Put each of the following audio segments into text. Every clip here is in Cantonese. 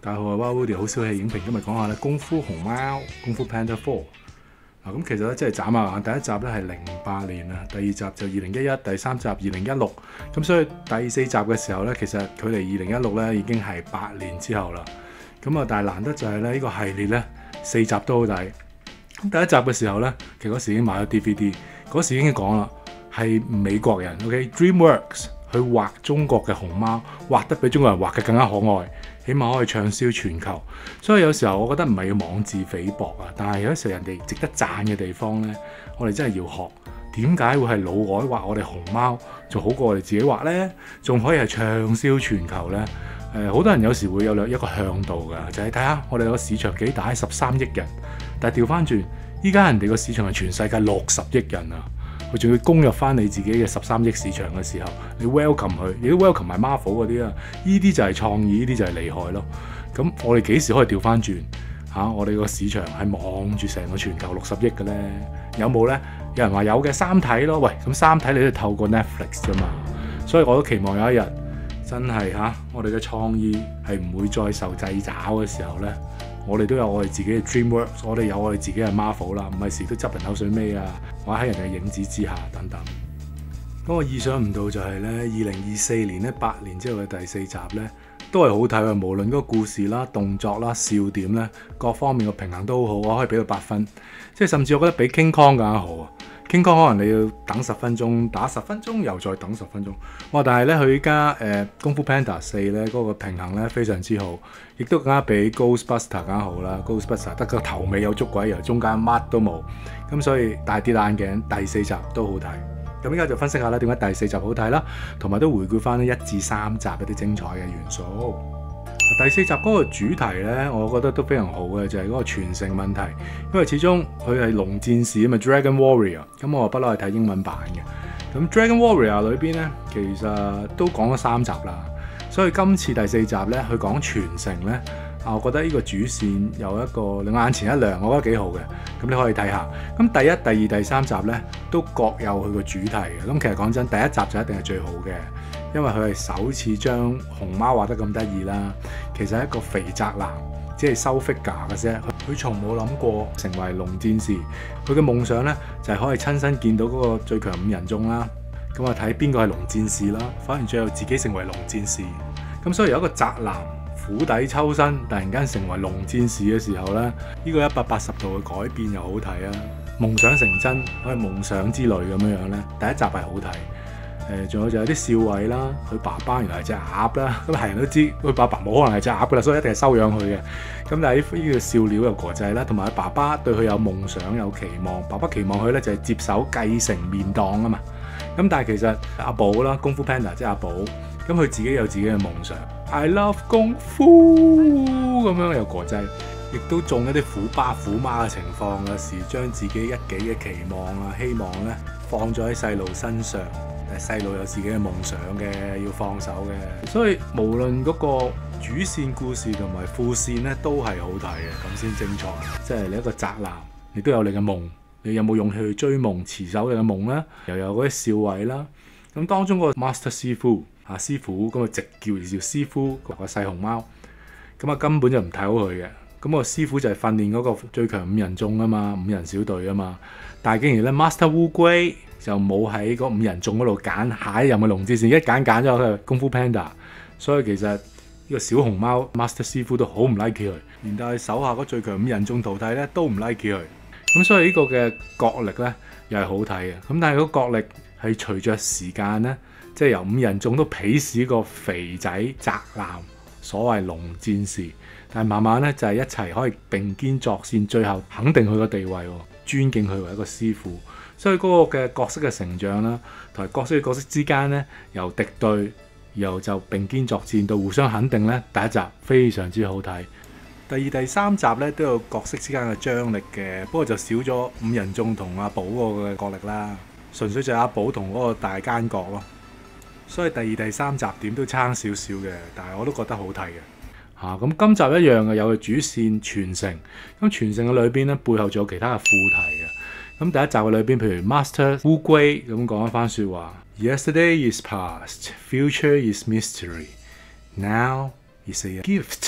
大家好啊 ，Woody 好小氣影評，今日講下咧《功夫熊貓》功夫 Panda 4。咁其實咧真係眨下眼，第一集咧係08年啊，第二集就2011，第三集2016。咁所以第四集嘅時候咧，其實距離2016咧已經係8年之後啦。咁啊，但係難得就係咧呢個系列咧4集都好睇。咁第一集嘅時候咧，其實嗰時已經買咗 DVD，嗰時已經講啦，係美國人 OK，DreamWorks 去畫中國嘅熊貓，畫得比中國人畫嘅更加可愛。起碼可以暢銷全球，所以有時候我覺得唔係要妄自菲薄啊，但係有時候人哋值得讚嘅地方呢，我哋真係要學。點解會係老外畫我哋熊貓仲好過我哋自己畫呢？仲可以係暢銷全球呢？好多人有時會有一個向度㗎，就係睇下我哋個市場幾大，13億人，但係調翻轉，依家人哋個市場係全世界60億人啊！佢仲要攻入翻你自己嘅13億市場嘅時候，你 welcome 佢，你都 welcome 埋 Marvel 嗰啲啊！呢啲就係創意，呢啲就係厲害咯。咁我哋幾時可以調翻轉嚇？我哋個市場係望住成個全球60億嘅咧，有冇咧？有人話有嘅，三體咯。喂，咁三體你都透過 Netflix 啫嘛，所以我都期望有一日真係我哋嘅創意係唔會再受掣肘嘅時候咧。我哋都有我哋自己嘅 DreamWorks， 我哋有我哋自己嘅 Marvel 啦，唔係時都執人口水尾啊，或者喺人哋嘅影子之下等等。咁我意想唔到就係咧，2024年咧8年之後嘅第4集咧，都係好睇啊！無論嗰個故事啦、動作啦、笑點咧，各方面嘅平衡都好好，我可以俾到8分。即係甚至我覺得比 King Kong 更加好啊！ King Kong 可能你要等10分鐘，打10分鐘又再等10分鐘。哇！但係咧佢依家功夫 Panda 4咧嗰個平衡咧非常之好，亦都更加比 Ghostbuster 更加好啦。Ghostbuster 得個頭尾有捉鬼，由中間乜都冇。咁所以大跌眼鏡，第4集都好睇。咁依家就分析下啦，點解第4集好睇啦，同埋都回顧翻1至3集一啲精彩嘅元素。第4集嗰個主題呢，我覺得都非常好嘅，就係嗰個傳承問題。因為始終佢係龍戰士啊嘛 ，Dragon Warrior。咁我不嬲係睇英文版嘅。咁 Dragon Warrior 裏邊呢，其實都講咗3集啦。所以今次第4集呢，佢講傳承呢，我覺得呢個主線有一個令我眼前一亮，我覺得幾好嘅。咁你可以睇下。咁第1、第2、第3集呢，都各有佢個主題嘅。咁其實講真，第1集就一定係最好嘅。因為佢係首次將熊貓畫得咁得意啦，其實係一個肥宅男，只係收 figure 嘅啫。佢從冇諗過成為龍戰士，佢嘅夢想呢，就係可以親身見到嗰個最強5人眾啦。咁啊睇邊個係龍戰士啦，反而最後自己成為龍戰士。咁所以有一個宅男釜底抽薪，突然間成為龍戰士嘅時候呢，呢個180度嘅改變又好睇啊！夢想成真，可以夢想之旅咁樣呢，第1集係好睇。仲有就有啲笑位啦，佢爸爸原來係隻鴨啦，咁係人都知佢爸爸冇可能係隻鴨噶啦，所以一定係收養佢嘅。咁但係呢個笑料又國際啦，同埋佢爸爸對佢有夢想有期望，爸爸期望佢咧就係接手繼承麵檔啊嘛。咁但係其實阿寶啦，功夫 Panda 即係阿寶，咁佢自己有自己嘅夢想 ，I love 功夫咁樣又國際，亦都中一啲虎爸虎媽嘅情況，有時將自己一己嘅期望啊、希望咧放咗喺細路身上。細路有自己嘅夢想嘅，要放手嘅，所以無論嗰個主線故事同埋副線咧，都係好睇嘅，咁先精彩。即係你一個宅男，你都有你嘅夢，你有冇勇氣去追夢、持守你嘅夢咧？又有嗰啲笑位啦。咁當中個 Master 師傅師傅咁啊，直叫師傅個細熊貓，咁啊根本就唔睇好佢嘅。咁個師傅就係訓練嗰個最強5人眾啊嘛，5人小隊啊嘛。但係竟然咧 Master 烏龜就冇喺嗰5人眾嗰度揀下一任嘅龍戰士，一揀咗佢功夫 Panda， 所以其實呢個小熊貓 Master 師傅都好唔 like 佢，連帶手下嗰最強5人眾徒弟咧都唔 like 佢。咁所以呢個嘅角力咧又係好睇嘅。咁但係嗰角力係隨着時間咧，即係由5人眾都鄙視個肥仔宅男所謂龍戰士，但係慢慢咧就係一齊可以並肩作戰，最後肯定佢個地位，尊敬佢為一個師傅。所以嗰個嘅角色嘅成長啦，同埋角色與角色之間咧，由敵對，然後就並肩作戰到互相肯定咧。第1集非常之好睇，第2、第3集咧都有角色之間嘅張力嘅，不過就少咗5人眾同阿寶嗰個嘅角力啦，純粹就係阿寶同嗰個大奸角咯。所以第2、第3集點都差少少嘅，但係我都覺得好睇嘅。咁今集一樣嘅，有個主線傳承，咁傳承嘅裏邊咧，背後仲有其他嘅副題嘅。咁第1集嘅裏邊，譬如 Master 烏龜咁講一番説話 ，Yesterday is past, future is mystery, now is a gift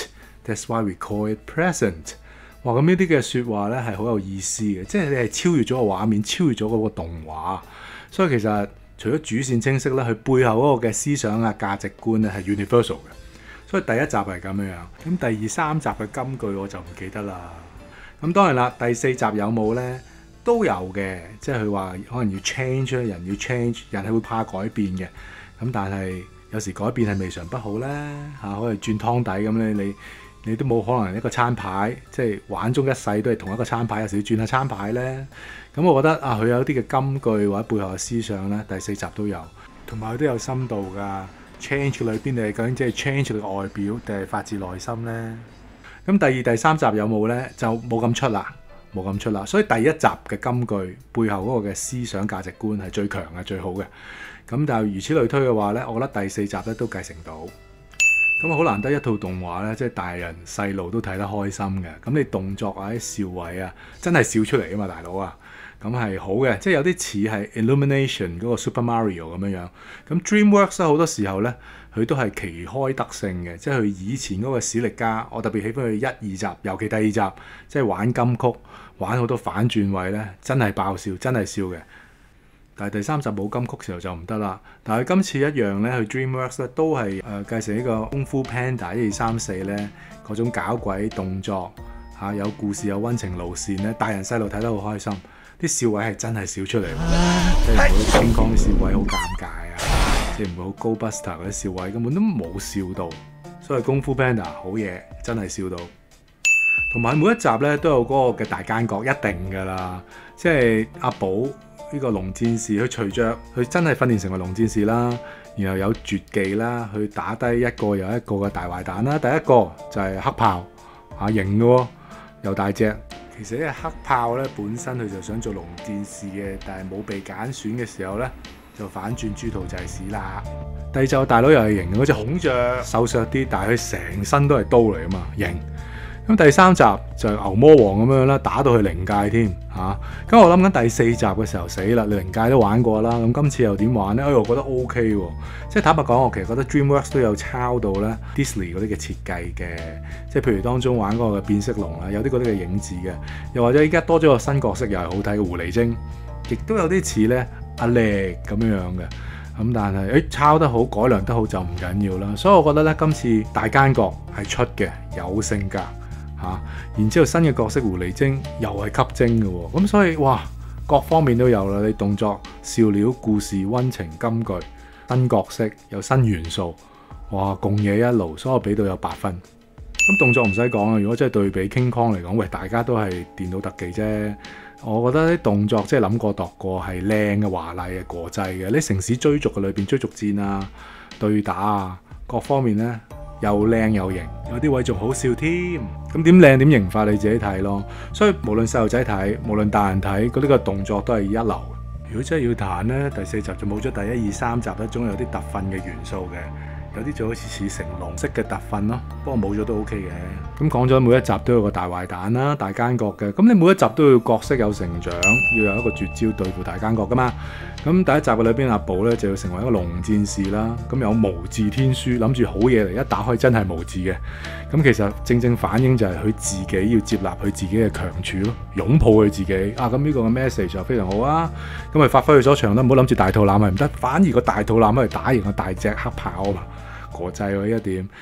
That's why we call it present。哇，咁呢啲嘅説話咧係好有意思嘅，即係你係超越咗個畫面，超越咗嗰個動畫。所以其實除咗主線清晰咧，佢背後嗰個嘅思想啊、價值觀咧係 universal 嘅。所以第一集係咁樣，咁第2、3集嘅金句我就唔記得啦。咁當然啦，第4集有冇咧？都有嘅，即係佢話可能要 change， 人要 change， 人係會怕改變嘅。咁但係有時改變係未嘗不好咧嚇，可以轉湯底咁咧，你都冇可能一個餐牌，即係玩中一世都係同一個餐牌，有時要轉下餐牌咧。咁我覺得啊，佢有啲嘅金句或者背後嘅思想咧，第4集都有，同埋佢都有深度㗎。change 裏邊你究竟即係 change 你嘅外表定係發自內心咧？咁第2、第3集有冇咧？就冇咁出啦，冇咁出啦。所以第1集嘅金句背後嗰個嘅思想價值觀係最強嘅、最好嘅。咁但係如此類推嘅話咧，我覺得第4集咧都繼承到。咁好難得一套動畫咧，即係大人細路都睇得開心嘅。咁你動作啊、啲笑位啊，真係笑出嚟啊嘛，大佬啊！咁係好嘅，即係有啲似係 Illumination 嗰個 Super Mario 咁樣。咁 DreamWorks 咧好多時候咧，佢都係旗開得勝嘅，即係佢以前嗰個史力加，我特別喜歡佢1、2集，尤其第2集，即係玩金曲，玩好多反轉位咧，真係爆笑，真係笑嘅。但係第3集冇金曲時候就唔得啦。但係今次一樣咧，佢 DreamWorks 咧都係繼承呢個功夫 Panda 1、2、3、4咧嗰種搞鬼動作嚇，有故事有溫情路線咧，大人細路睇得好開心。啲笑位係真係笑出嚟，即係唔會傾講啲笑位好尷尬啊，即係唔會好高 Buster 嗰啲笑位根本都冇笑到，所以功夫 Panda 好嘢，真係笑到。同埋每一集咧都有嗰個嘅大奸角，一定㗎啦，即係阿寶呢個龍戰士，佢隨着佢真係訓練成為龍戰士啦，然後有絕技啦，去打低一個又一個嘅大壞蛋啦。第一個就係黑豹嚇，型嘅喎，又大隻。其實呢個黑豹咧本身佢就想做龍戰士嘅，但係冇被揀選嘅時候咧，就反轉豬肚就係屎啦。第二集大佬又係型，嗰隻孔雀瘦削啲，但係佢成身都係刀嚟啊嘛，型。咁第3集就係牛魔王咁樣啦，打到去靈界添嚇。咁我諗緊第4集嘅時候死啦，你靈界都玩過啦，咁今次又點玩咧？我覺得 OK 喎，即係坦白講，我其實覺得 DreamWorks 都有抄到咧 Disney 嗰啲嘅設計嘅，即係譬如當中玩嗰個嘅變色龍啦，有啲嗰啲嘅影子嘅，又或者依家多咗個新角色又係好睇嘅狐狸精，亦都有啲似咧阿力咁樣嘅。咁但係抄得好改良得好就唔緊要啦，所以我覺得咧今次大奸角係出嘅，有性格。然之後新嘅角色狐狸精又係吸精嘅喎，咁所以哇各方面都有啦，你動作、笑料、故事、溫情、金句、新角色有新元素，哇共嘢一路，所以我俾到有8分。咁動作唔使講啦，如果真係對比 King Kong 嚟講，喂大家都係電腦特技啫，我覺得啲動作即係諗過度過係靚嘅、華麗嘅、國際嘅，你城市追逐嘅裏邊追逐戰啊、對打啊各方面咧。又靚又型，有啲位仲好笑添。咁點靚點型法你自己睇咯。所以無論細路仔睇，無論大人睇，嗰啲個動作都係一流。如果真係要彈呢，第4集就冇咗第1、2、3集咧，總有啲特訓嘅元素嘅。有啲就好似成龍式嘅特訓咯，不過冇咗都 OK 嘅。咁講咗每一集都有個大壞蛋啦、大奸角嘅，咁你每一集都要角色有成長，要有一個絕招對付大奸角噶嘛。咁第一集嘅裏邊阿寶咧就要成為一個龍戰士啦，咁有無字天書，諗住好嘢嚟，一打開真係無字嘅。咁其實正正反映就係佢自己要接納佢自己嘅強處咯，擁抱佢自己啊。咁呢個嘅 message 就非常好啊。咁咪發揮佢所長啦，唔好諗住大肚腩係唔得，反而個大肚腩去打贏個大隻黑豹啊嘛。國際喎呢一點，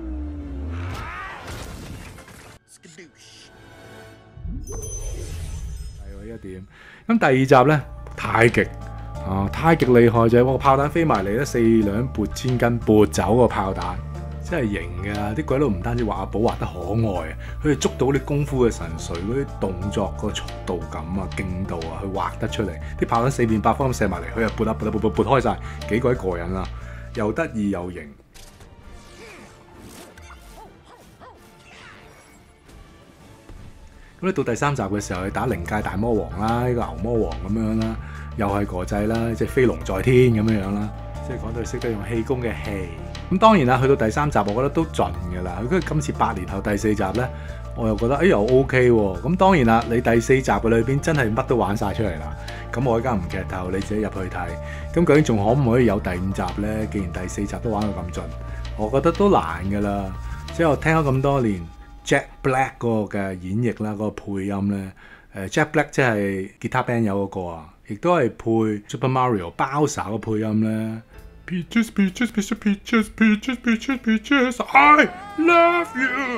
係喎呢一點。咁第2集咧，太極啊，太極厲害就係個炮彈飛埋嚟咧，4兩撥千斤撥走個炮彈，真係型㗎！啲鬼佬唔單止畫阿寶畫得可愛啊，佢哋捉到啲功夫嘅神髓，嗰啲動作個速度感啊、勁度啊，佢畫得出嚟。啲炮彈4面8方咁射埋嚟，佢又撥開晒，幾鬼過癮啊！又得意又型。咁咧到第3集嘅時候，去打靈界大魔王啦，呢個牛魔王咁樣啦，又係國際啦，即係飛龍在天咁樣樣啦，即係講到識得用氣功嘅氣。咁當然啦，去到第3集，我覺得都盡㗎啦。佢今次8年後第4集咧，我又覺得又 OK 喎。咁當然啦，你第4集嘅裏邊真係乜都玩晒出嚟啦。咁我而家唔劇透，你自己入去睇。咁究竟仲可唔可以有第5集咧？既然第4集都玩到咁盡，我覺得都難㗎啦。即係我聽咗咁多年。 Jack Black 嗰個嘅演繹啦，嗰、嗰個配音咧，Jack Black 即係吉他 band 有嗰個啊，亦都係配 Super Mario Bowser 嘅配音咧。Peaches, peaches, peaches, peaches, peaches, peaches, peaches, I love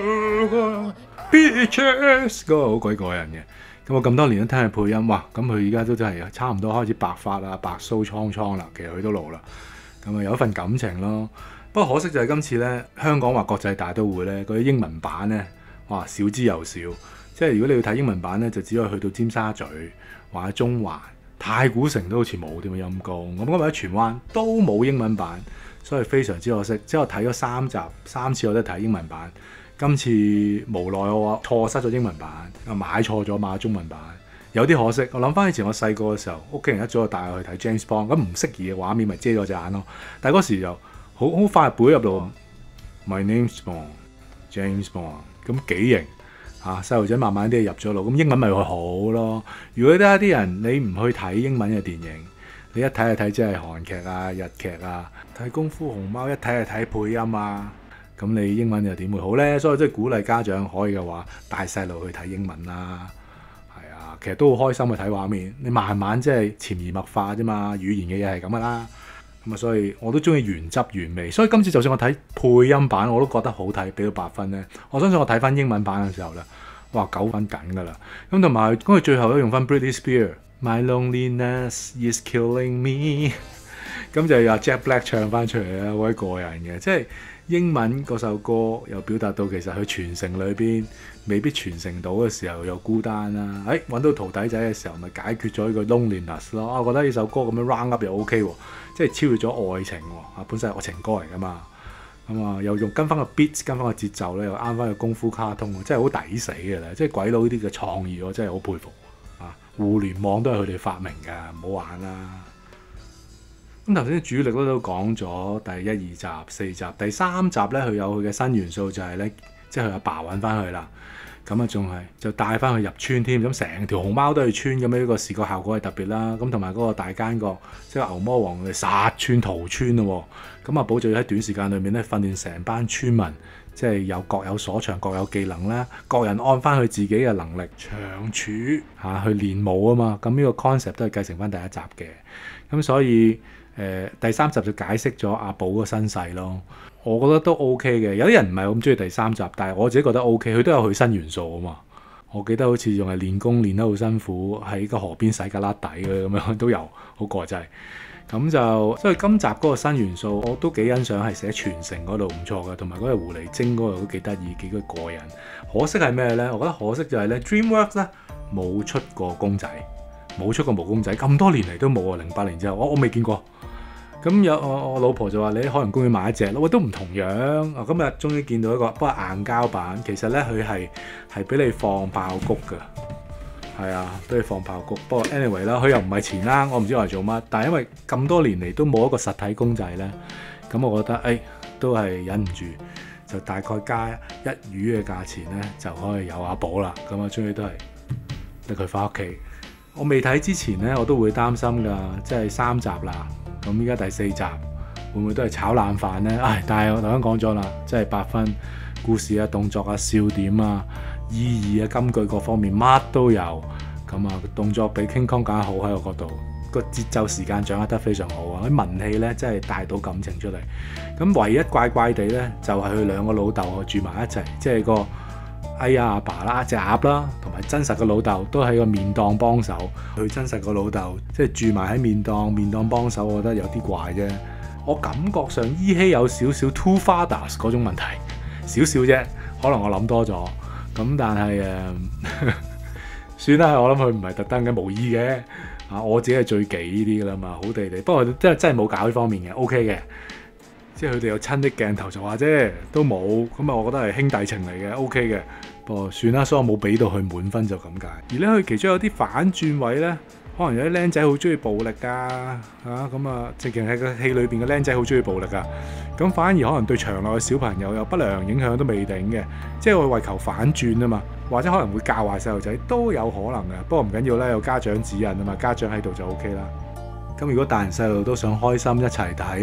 you, peaches 嗰個好鬼過癮嘅。咁我咁多年都聽佢配音，哇！咁佢而家都真係差唔多開始白髮啊、白鬚蒼蒼啦，其實佢都老啦。咁啊有一份感情咯。不過可惜就係今次咧，香港話國際大都會咧，嗰啲英文版咧，哇少之又少。即係如果你要睇英文版咧，就只可以去到尖沙咀或者中環。太古城都好似冇點樣陰功，咁今日喺荃灣都冇英文版，所以非常之可惜。即係我睇咗3集，3次我都睇英文版。今次無奈我錯失咗英文版，買錯咗買中文版，有啲可惜。我諗翻以前我細個嘅時候，屋企人一早就帶我去睇 James Bond，咁唔適宜嘅畫面咪遮咗隻眼咯。但係嗰時就好快背入到 My name's Bond，James Bond， 咁幾型。細路仔慢慢啲入咗腦，咁英文咪會好咯。如果得一啲人你唔去睇英文嘅電影，你一睇就睇即係韓劇啊、日劇啊，睇功夫熊貓一睇就睇配音啊，咁你英文又點會好呢？所以即係鼓勵家長可以嘅話，帶細路去睇英文啦。係啊，其實都好開心去睇畫面，你慢慢即係潛移默化啫嘛。語言嘅嘢係咁噶啦。咁啊，所以我都中意原汁原味。所以今次就算我睇配音版，我都覺得好睇，俾到8分咧。我相信我睇翻英文版嘅時候咧，哇9分緊噶啦。咁同埋佢最後都用翻 Britney Spears，My Loneliness Is Killing Me， 咁就由 Jack Black 唱翻出嚟啦，好鬼過癮嘅。即係英文嗰首歌又表達到其實佢傳承裏邊未必傳承到嘅時候又孤單啦。揾到徒弟仔嘅時候咪解決咗呢個 loneliness 咯。我覺得呢首歌咁樣 round up 又 OK 喎。即係超越咗愛情喎，本身係愛情歌嚟噶嘛，咁啊又用跟翻個 beat 跟翻個節奏咧，又啱翻個功夫卡通，真係好抵死嘅咧！即係鬼佬呢啲嘅創意，我真係好佩服啊！互聯網都係佢哋發明㗎，唔好玩啦。咁頭先主力都講咗第1、2集、4集，第3集咧佢有佢嘅新元素就係咧，即係佢阿爸揾翻佢啦。咁啊，仲係就帶翻佢入村添，咁成條熊貓都係村咁樣，呢個視覺效果係特別啦。咁同埋嗰個大奸角，即係牛魔王嚟殺村屠村咯。咁啊，寶就要喺短時間裏面咧訓練成班村民，即係有各有所長、各有技能啦，各人按翻佢自己嘅能力長處去練武啊嘛。咁呢個 concept 都係繼承翻第1集嘅。咁所以第3集就解釋咗阿寶個身世咯。我覺得都 OK 嘅，有啲人唔係咁中意第3集，但係我自己覺得 OK，佢都有佢新元素啊嘛。我記得好似仲係練功練得好辛苦，喺個河邊洗旮旯底嘅咁樣都有，好過癮。咁就所以今集嗰個新元素我都幾欣賞，係寫傳承嗰度唔錯嘅，同埋嗰隻狐狸精嗰度都幾得意，幾個過癮。可惜係咩呢？我覺得可惜就係咧 DreamWorks 咧冇出過公仔，冇出過毛公仔，咁多年嚟都冇啊！08年之後我未見過。咁有我老婆就話你喺海洋公園買一隻咯，都唔同樣。我今日終於見到一個，不過硬膠版，其實咧佢係俾你放爆谷㗎，係啊，俾你放爆谷。不過 anyway 啦，佢又唔係錢啦，我唔知我係做乜。但係因為咁多年嚟都冇一個實體公仔咧，咁我覺得都係忍唔住，就大概加1魚嘅價錢咧就可以有阿寶啦。咁啊，終於都係拎佢翻屋企。我未睇之前咧，我都會擔心㗎，即係3集啦。咁依家第4集會唔會都係炒冷飯呢？但係我頭先講咗啦，即係8分，故事啊、動作啊、笑點啊、意義啊、金句各方面乜都有。咁啊，動作比 King Kong 更好喺我角度，個節奏時間掌握得非常好啊！啲文戲呢，真係帶到感情出嚟。咁唯一怪怪地呢，就係佢2個老豆住埋一齊，即係個阿爸啦、隻鴨啦，同埋真實嘅老豆都喺個麵檔幫手。佢真實個老豆即係住埋喺麵檔幫手，我覺得有啲怪啫。我感覺上依稀有少少 Two Fathers 嗰種問題，少少啫，可能我諗多咗。咁但係算啦，我諗佢唔係特登嘅，無意嘅。我自己係最忌呢啲噶啦嘛，好地地。不過真係冇搞呢方面嘅 OK 嘅。即係佢哋有親的鏡頭就話啫，都冇咁啊！我覺得係兄弟情嚟嘅 OK 嘅。不過算啦，所以我冇俾到佢滿分就咁解。而咧佢其中有啲反轉位咧，可能有啲僆仔好中意暴力㗎咁啊，直情係個戲裏邊嘅僆仔好中意暴力㗎。咁反而可能對場內嘅小朋友有不良影響都未定嘅，即係會為求反轉啊嘛，或者可能會教壞細路仔都有可能嘅。不過唔緊要啦，有家長指引啊嘛，家長喺度就 OK 啦。咁如果大人細路都想開心一齊睇呢，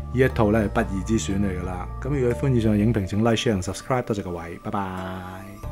呢一套咧係不二之選嚟㗎啦。咁如果喜歡以上嘅影評，請 like、share 同 subscribe。多謝各位，拜拜。